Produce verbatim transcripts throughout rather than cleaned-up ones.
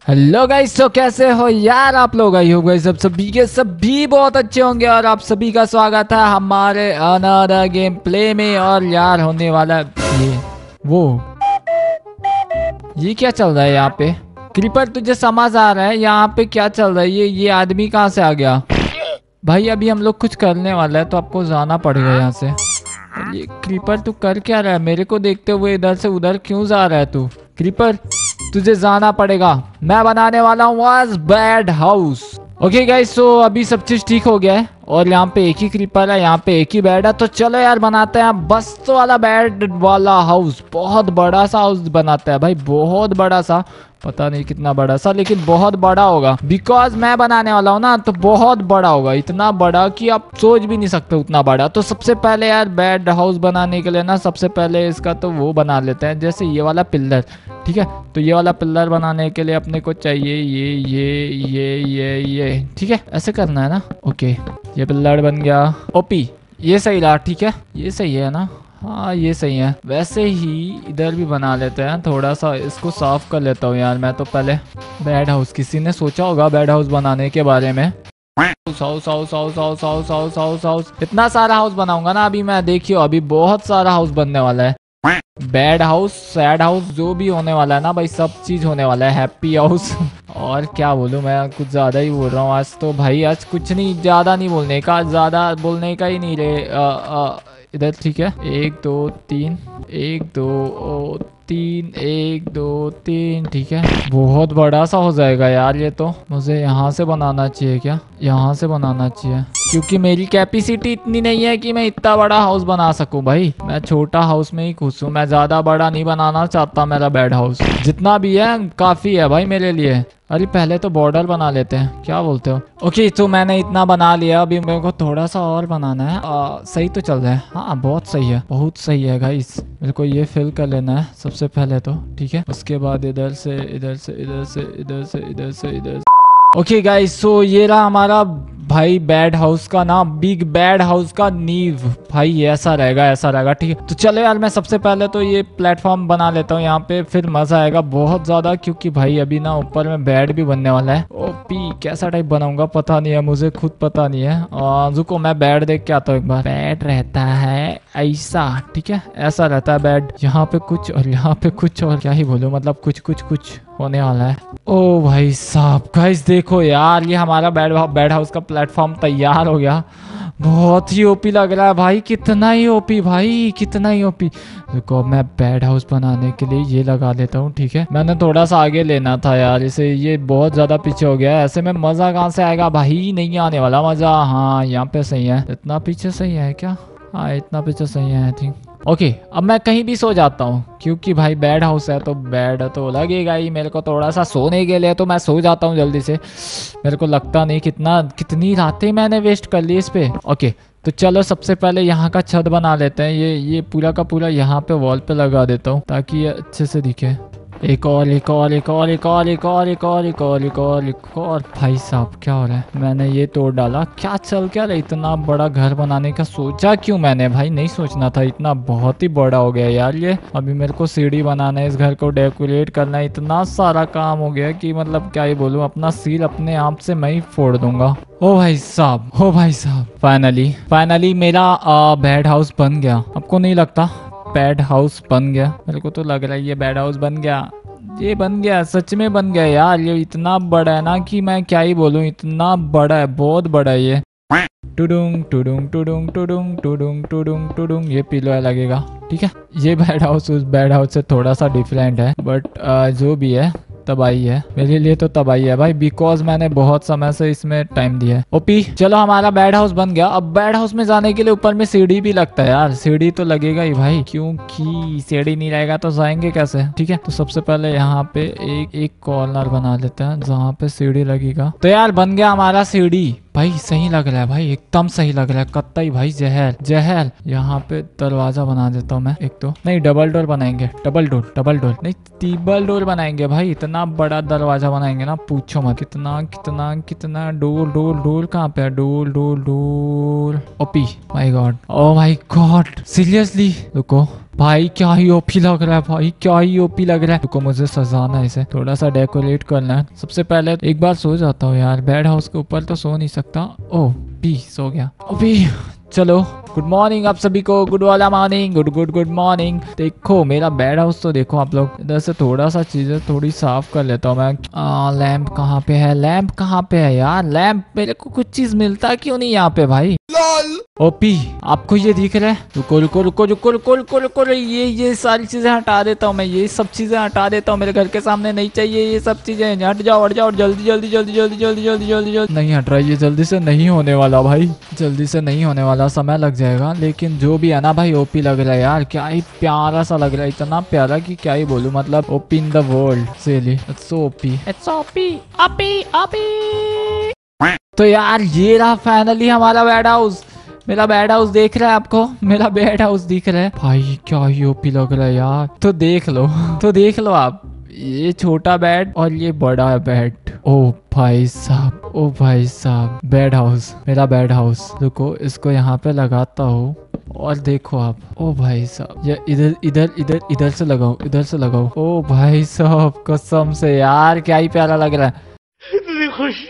Hello guys, तो कैसे हो यार आप लोग। आई हो गाइस, सब सभी के सभी बहुत अच्छे होंगे और आप सभी का स्वागत है हमारे अनदर गेम प्ले में। और यार होने वाला ये वो ये क्या चल रहा है यहाँ पे। क्रीपर तुझे समझ आ रहा है यहाँ पे क्या चल रहा है। ये ये आदमी कहाँ से आ गया भाई। अभी हम लोग कुछ करने वाला है तो आपको जाना पड़ेगा यहाँ से। ये क्रीपर तू कर क्या रहा है, मेरे को देखते हुए इधर से उधर क्यों जा रहा है तू। क्रीपर तुझे जाना पड़ेगा। मैं बनाने वाला हूँ आज bed house. Okay guys, so अभी सब चीज ठीक हो गया है और यहाँ पे एक ही क्रीपर है, यहाँ पे एक ही बेड है। तो चलो यार बनाते हैं बस्त वाला बेड वाला हाउस। बहुत बड़ा सा हाउस बनाते हैं भाई, बहुत बड़ा सा। पता नहीं कितना बड़ा सा, लेकिन बहुत बड़ा होगा बिकॉज मैं बनाने वाला हूँ ना, तो बहुत बड़ा होगा। इतना बड़ा कि आप सोच भी नहीं सकते उतना बड़ा। तो सबसे पहले यार बेड हाउस बनाने के लिए ना, सबसे पहले इसका तो वो बना लेते हैं, जैसे ये वाला पिल्लर। ठीक है, तो ये वाला पिल्लर बनाने के लिए अपने को चाहिए ये ये ये ये ये ठीक है, ऐसे करना है ना। ओके, ये पिल्लर बन गया। ओपी ये सही रहा, ठीक है ये सही है ना। हाँ ये सही है। वैसे ही इधर भी बना लेते हैं, थोड़ा सा इसको साफ कर लेता हूँ यार मैं तो पहले। बेड हाउस किसी ने सोचा होगा बेड हाउस बनाने के बारे में। House house house house house house house house house इतना सारा हाउस बनाऊंगा ना अभी मैं, देखियो अभी बहुत सारा हाउस बनने वाला है। बेड हाउस, सैड हाउस, जो भी होने वाला है ना भाई, सब चीज होने वाला है। हैप्पी हाउस और क्या बोलूं मैं, कुछ ज्यादा ही बोल रहा हूँ आज तो भाई। आज कुछ नहीं, ज्यादा नहीं बोलने का, ज्यादा बोलने का ही नहीं रे। इधर ठीक है, एक दो तीन, एक दो ओ, तीन, एक दो तीन, ठीक है। बहुत बड़ा सा हो जाएगा यार ये तो। मुझे यहाँ से बनाना चाहिए क्या, यहाँ से बनाना चाहिए, क्योंकि मेरी कैपेसिटी इतनी नहीं है कि मैं इतना बड़ा हाउस बना सकूं भाई। मैं छोटा हाउस में ही खुश हूँ, मैं ज्यादा बड़ा नहीं बनाना चाहता। मेरा बेड हाउस जितना भी है काफी है भाई मेरे लिए। अरे पहले तो बॉर्डर बना लेते हैं, क्या बोलते हो। ओके, तो मैंने इतना बना लिया, अभी मेरे को थोड़ा सा और बनाना है। आ, सही तो चल रहा है, हाँ बहुत सही है, बहुत सही है गाइस। मेरे को ये फिल कर लेना है सबसे पहले तो, ठीक है। उसके बाद इधर से इधर से इधर से इधर से इधर से इधर से। ओके गाइस, सो ये रहा हमारा भाई बेड हाउस का ना, बिग बेड हाउस का नींव भाई। ऐसा रहेगा, ऐसा रहेगा, ठीक है। तो चलो यार मैं सबसे पहले तो ये प्लेटफॉर्म बना लेता हूँ यहाँ पे, फिर मजा आएगा बहुत ज्यादा। क्योंकि भाई अभी ना ऊपर में बेड भी बनने वाला है। ओपी कैसा टाइप बनाऊंगा पता नहीं है, मुझे खुद पता नहीं है। रुको मैं बेड देख के आता हूँ एक बार। बेड रहता है ऐसा, ठीक है, ऐसा रहता है बेड। यहाँ पे कुछ और यहाँ पे कुछ, और क्या ही बोलूं, मतलब कुछ कुछ कुछ होने वाला है। ओ भाई साहब गाइस देखो यार, ये हमारा बेड बेड हाउस का प्लेटफॉर्म तैयार हो गया। बहुत ही ओपी लग रहा है भाई, कितना ही ओपी भाई, कितना ही ओपी। देखो मैं बेड हाउस बनाने के लिए ये लगा लेता हूँ, ठीक है। मैंने थोड़ा सा आगे लेना था यार इसे, ये बहुत ज्यादा पीछे हो गया है। ऐसे में मजा कहाँ से आएगा भाई, नहीं आने वाला मजा। हाँ यहाँ पे सही है, इतना पीछे सही है क्या, हाँ इतना पीछे सही है आई थिंक। ओके okay, अब मैं कहीं भी सो जाता हूँ, क्योंकि भाई बेड हाउस है तो बेड तो लगेगा ही मेरे को थोड़ा सा सोने के लिए। तो मैं सो जाता हूँ जल्दी से। मेरे को लगता नहीं कितना कितनी रातें मैंने वेस्ट कर ली इस पे। ओके okay, तो चलो सबसे पहले यहाँ का छत बना लेते हैं। ये ये पूरा का पूरा यहाँ पे वॉल पे लगा देता हूँ ताकि ये अच्छे से दिखे। एक और एक और एक और एक और एक और एक और एक और एक और एक और। भाई साहब क्या हो रहा है, मैंने ये तोड़ डाला, क्या चल क्या रहा है। इतना बड़ा घर बनाने का सोचा क्यों मैंने भाई, नहीं सोचना था इतना, बहुत ही बड़ा हो गया यार ये। अभी मेरे को सीढ़ी बनाना है, इस घर को डेकोरेट करना है, इतना सारा काम हो गया कि मतलब क्या ही बोलूं। अपना सील अपने आप से मैं ही फोड़ दूंगा। ओ भाई साहब, ओ भाई साहब, फाइनली फाइनली मेरा बेड हाउस बन गया। आपको नहीं लगता बेड हाउस बन गया? मेरे को तो लग रहा है ये बेड हाउस बन गया, ये बन गया, सच में बन गया यार। ये इतना बड़ा है ना कि मैं क्या ही बोलूं, इतना बड़ा है, बहुत बड़ा है ये। टुडुंग टुडुंग टुडुंग टुडुंग टुडुंग टुडुंग टुडुंग, ये पिलो लगेगा, ठीक है। ये बेड हाउस उस बेड हाउस से थोड़ा सा डिफरेंट है, बट जो भी है तबाही है मेरे लिए, तो तबाही है भाई, बिकॉज मैंने बहुत समय से इसमें टाइम दिया है। ओपी चलो हमारा बेड हाउस बन गया। अब बेड हाउस में जाने के लिए ऊपर में सीढ़ी भी लगता है यार, सीढ़ी तो लगेगा ही भाई, क्योंकि सीढ़ी नहीं रहेगा तो जाएंगे कैसे, ठीक है। तो सबसे पहले यहाँ पे एक एक कॉर्नर बना लेते हैं जहाँ पे सीढ़ी लगेगा। तो यार बन गया हमारा सीढ़ी भाई, सही लग रहा है भाई, एकदम सही लग रहा है कत्तई भाई, जहर जहर। यहाँ पे दरवाजा बना देता हूँ मैं, एक तो नहीं डबल डोर बनाएंगे, डबल डोर डबल डोर नहीं ट्रिपल डोर बनाएंगे भाई। इतना बड़ा दरवाजा बनाएंगे ना पूछो मत, कितना कितना कितना डोर डोर डोर कहाँ पे है, door door door. OP my God, oh my God seriously. रुको भाई क्या ही ओपी लग रहा है, भाई क्या ही ओपी लग रहा है। रुको मुझे सजाना है इसे, थोड़ा सा डेकोरेट करना है। सबसे पहले एक बार सो जाता हूँ यार, बेड हाउस के ऊपर तो सो नहीं सकता। ओह पी सो गया अभी। चलो गुड मॉर्निंग आप सभी को, गुड वाला morning, good good good morning. देखो मेरा बेड हाउस तो देखो आप लोग। इधर से थोड़ा सा चीजें थोड़ी साफ कर लेता हूँ मैं। आ, लैंप कहाँ पे है, लैंप कहाँ पे है यार, लैंप मेरे को कुछ चीज मिलता क्यों नहीं यहाँ पे भाई। ओपी आपको ये दिख रहा है, रुको रुको रुको रुको रुको रुको रुको ये ये सारी चीजें हटा देता हूँ मैं, ये सब चीजें हटा देता हूँ, मेरे घर के सामने नहीं चाहिए ये सब चीजें। हट जाओ हट जाओ जल्दी जल्दी जल्दी जल्दी जल्दी जल्दी जल्दी जल्दी। नहीं हट रहा है ये, जल्दी से नहीं होने वाला भाई, जल्दी से नहीं होने वाला, समय लग जाएगा। लेकिन जो भी है ना भाई ओपी लग रहा है यार, क्या ही प्यारा सा लग रहा है, इतना प्यारा कि क्या ही बोलूं, मतलब OP in the world silly, it's so OP, it's OP OP OP. तो यार ये रहा फाइनली हमारा बेड हाउस। मेरा बेड हाउस देख रहा है आपको, मेरा बेड हाउस दिख रहा है भाई, क्या ही ओपी लग रहा है यार। तो देख लो तो देख लो आप, ये छोटा बेड और ये बड़ा बेड। ओ भाई साहब, ओ भाई साहब, बेड हाउस, मेरा बेड हाउस। रुको इसको यहाँ पे लगाता हूँ और देखो आप, ओ भाई साहब, ये इधर इधर इधर इधर से लगाओ, इधर से लगाओ। ओ भाई साहब कसम से यार क्या ही प्यारा लग रहा है। इतनी खुशी,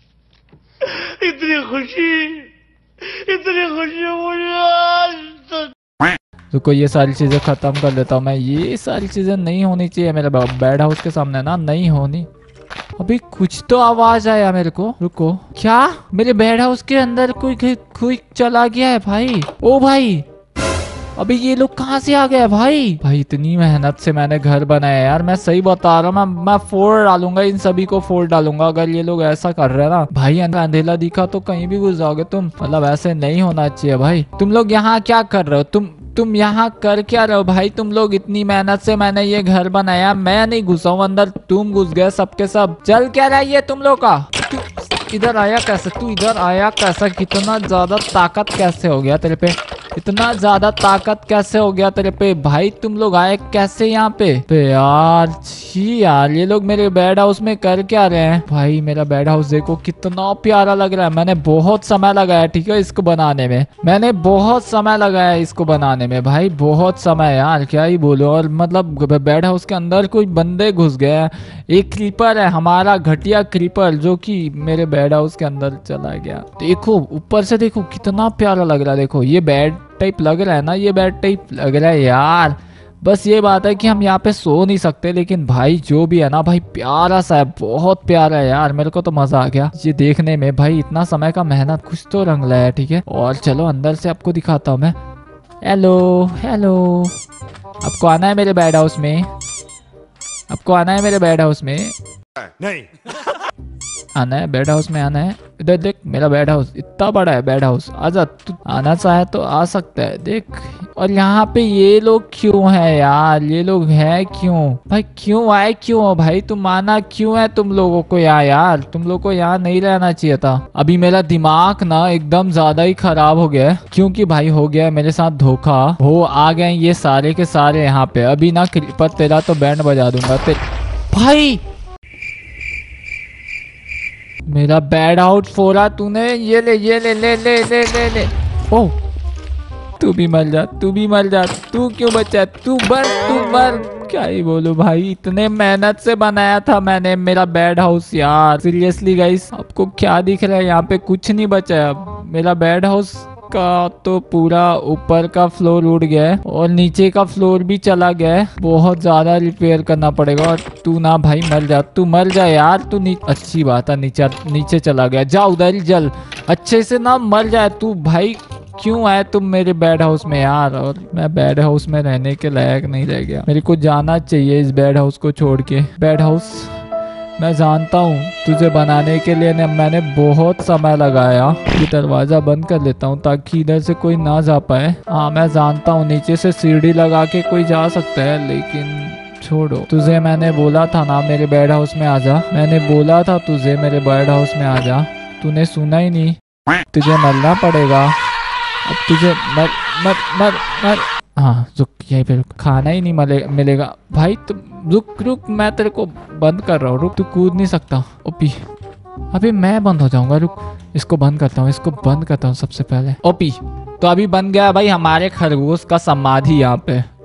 इतनी खुशी, इतनी खुशी मुझे। रुको ये सारी चीजें खत्म कर लेता हूँ मैं, ये सारी चीजें नहीं होनी चाहिए मेरे बेड हाउस के सामने ना, नहीं होनी। अभी कुछ तो आवाज आया मेरे को, रुको क्या मेरे बेड हाउस के अंदर कोई कोई चला गया है भाई। ओ भाई अभी ये लोग कहाँ से आ गए भाई। भाई इतनी मेहनत से मैंने घर बनाया यार, मैं सही बता रहा हूँ, मैं मैं फोड़ डालूंगा इन सभी को, फोड़ डालूंगा अगर ये लोग ऐसा कर रहे हैं ना भाई। अंधेला दिखा तो कहीं भी घुस जाओगे तुम, मतलब ऐसे नहीं होना चाहिए भाई। तुम लोग यहाँ क्या कर रहे हो, तुम तुम यहाँ कर क्या रहे हो भाई। तुम लोग इतनी मेहनत से मैंने ये घर बनाया, मैं नहीं घुसा हूँ अंदर, तुम घुस गए सबके सब। चल क्या रहा है ये तुम लोग का, तू इधर आया कैसे, तू इधर आया कैसा, कितना ज्यादा ताकत कैसे हो गया तेरे पे, इतना ज्यादा ताकत कैसे हो गया तेरे पे भाई। तुम लोग आए कैसे यहाँ पे पे यार, छी यार ये लोग मेरे बेड हाउस में कर क्या रहे हैं भाई। मेरा बेड हाउस देखो कितना प्यारा लग रहा है, मैंने बहुत समय लगाया ठीक है इसको बनाने में, मैंने बहुत समय लगाया इसको बनाने में भाई, बहुत समय यार क्या ही बोलो। और मतलब बेड हाउस के अंदर कोई बंदे घुस गए हैं, एक क्रीपर है हमारा घटिया क्रीपर जो कि मेरे बेड हाउस के अंदर चला गया। देखो ऊपर से देखो कितना प्यारा लग रहा है, देखो ये बेड टाइप लग रहा है ना, ये बेड टाइप लग रहा है यार। बस ये बात है कि हम यहाँ पे सो नहीं सकते, लेकिन भाई जो भी है ना भाई प्यारा सा है, बहुत प्यारा है यार, मेरे को तो मजा आ गया ये देखने में भाई। इतना समय का मेहनत कुछ तो रंग लाया ठीक है। और चलो अंदर से आपको दिखाता हूँ मैं। हेलो हेलो, आपको आना है मेरे बेड हाउस में, आपको आना है मेरे बेड हाउस में, नहीं आना है बेड हाउस में, आना है। इधर देख मेरा बेड हाउस इतना बड़ा है, बेड हाउस आजा, तू आना चाहे तो आ सकता है देख। और यहाँ पे ये लोग क्यों है यार, ये लोग है क्यों भाई, क्यों आए क्यों हो भाई, तुम आना क्यों है तुम लोगों को यहाँ यार, तुम लोग को यहाँ नहीं रहना चाहिए था। अभी मेरा दिमाग ना एकदम ज्यादा ही खराब हो गया है, क्योंकि भाई हो गया मेरे साथ धोखा, हो आ गए ये सारे के सारे यहाँ पे। अभी ना क्रीपर तेरा तो बैंड बजा दूंगा तेरे भाई। मेरा बेड हाउस फोड़ा तूने, ये ले ये ले ले ले ले ले ले। ओह तू भी मर जा, तू भी मर जा, तू क्यों बचा, तू मर तू मर। क्या ही बोलूं भाई, इतने मेहनत से बनाया था मैंने मेरा बेड हाउस यार। सीरियसली गाइस आपको क्या दिख रहा है, यहाँ पे कुछ नहीं बचा है अब। मेरा बेड हाउस का तो पूरा ऊपर का फ्लोर उड़ गया है और नीचे का फ्लोर भी चला गया है, बहुत ज्यादा रिपेयर करना पड़ेगा। और तू ना भाई मर जा, तू मर जा यार, तू अच्छी बात है नीचे नीचे चला गया, जा उधर ही जल, अच्छे से ना मर जाए तू भाई। क्यों आए तुम मेरे बेड हाउस में यार, और मैं बेड हाउस में रहने के लायक नहीं रह गया, मेरे को जाना चाहिए इस बेड हाउस को छोड़ के। बेड हाउस मैं जानता हूँ तुझे बनाने के लिए ने मैंने बहुत समय लगाया। ये दरवाजा बंद कर लेता हूँ ताकि इधर से कोई ना जा पाए। हाँ मैं जानता हूँ नीचे से सीढ़ी लगा के कोई जा सकता है, लेकिन छोड़ो, तुझे मैंने बोला था ना मेरे बेड हाउस में आजा, मैंने बोला था तुझे मेरे बेड हाउस में आजा, तूने सुना ही नहीं। तुझे मरना पड़ेगा अब, तुझे मर मर मर मर। हाँ रुक यहीं पे रुक, खाना ही नहीं मिले मिलेगा भाई। तुम रुक रुक, मैं तेरे को बंद कर रहा हूँ, रुक, तू कूद नहीं सकता। ओपी अभी मैं बंद हो जाऊंगा, रुक इसको बंद करता हूँ, इसको बंद करता हूँ सबसे पहले। ओपी तो अभी बन गया भाई हमारे खरगोश का समाधि यहाँ पे।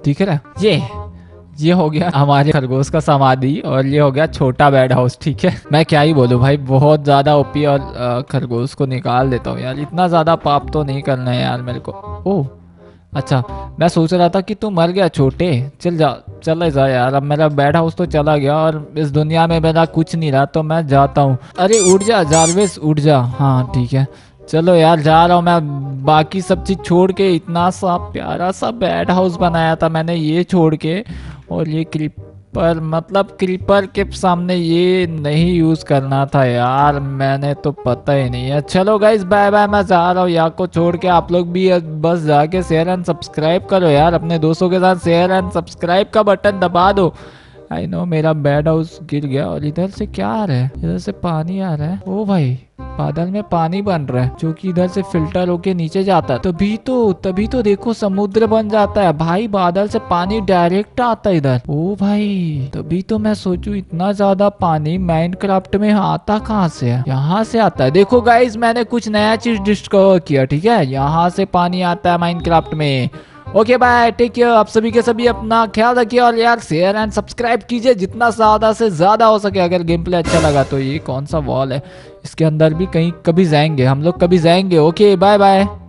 दिख रहा है ये ये हो गया हमारे खरगोश का समाधि और ये हो गया छोटा बेड हाउस। ठीक है, मैं क्या ही बोलूं भाई, बहुत ज्यादा ओपी। और अ, खरगोश को निकाल देता हूँ यार, इतना ज्यादा पाप तो नहीं करना है यार मेरे को। ओह अच्छा, मैं सोच रहा था कि तू मर गया छोटे, चल जा चले जा यार। अब मेरा बेड हाउस तो चला गया और इस दुनिया में मेरा कुछ नहीं रहा, तो मैं जाता हूँ। अरे उठ जा जारविस, उठ जा। हाँ ठीक है, चलो यार जा रहा हूँ मैं। बाकी सब चीज छोड़ के इतना सा प्यारा सा बेड हाउस बनाया था मैंने, ये छोड़ के। और ये क्रीपर, मतलब क्रीपर के सामने ये नहीं यूज करना था यार, मैंने तो पता ही नहीं है। चलो गाइस बाय बाय, मैं जा रहा हूँ यहाँ को छोड़ के। आप लोग भी बस जाके शेयर एंड सब्सक्राइब करो यार, अपने दोस्तों के साथ शेयर एंड सब्सक्राइब का बटन दबा दो। आई नो मेरा बेड हाउस गिर गया। और इधर से क्या आ रहा है? इधर से पानी आ रहा है। ओ भाई बादल में पानी बन रहा है जो कि इधर से फिल्टर होके नीचे जाता है। तभी तो तभी तो देखो समुद्र बन जाता है भाई, बादल से पानी डायरेक्ट आता है इधर। ओ भाई तभी तो मैं सोचूं इतना ज्यादा पानी माइनक्राफ्ट में आता कहाँ से है? यहाँ से आता है। देखो गाइस मैंने कुछ नया चीज डिस्कवर किया। ठीक है, यहाँ से पानी आता है माइनक्राफ्ट में। Okay bye, take care. आप सभी के सभी अपना ख्याल रखिए और यार शेयर एंड सब्सक्राइब कीजिए जितना ज्यादा से ज्यादा हो सके। अगर गेम प्ले अच्छा लगा तो ये कौन सा वॉल है, इसके अंदर भी कहीं कभी जाएंगे हम लोग, कभी जाएंगे। Okay bye bye.